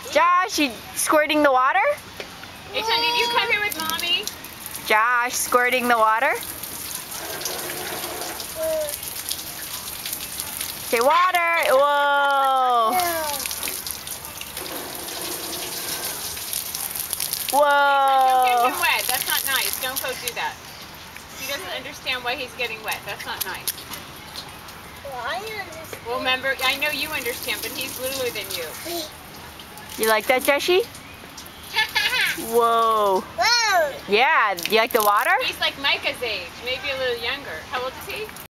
Josh, you squirting the water? Hey, son, did you come here with Mommy? Josh, squirting the water? Say water. Whoa. Don't get Whoa. him wet. That's not nice. Don't go do that. He doesn't understand why he's getting wet. That's not nice. Well, I understand. Well, remember, I know you understand, but he's littler than you. You like that, Joshie? Whoa. Whoa. Yeah, you like the water? He's like Micah's age, maybe a little younger. How old is he?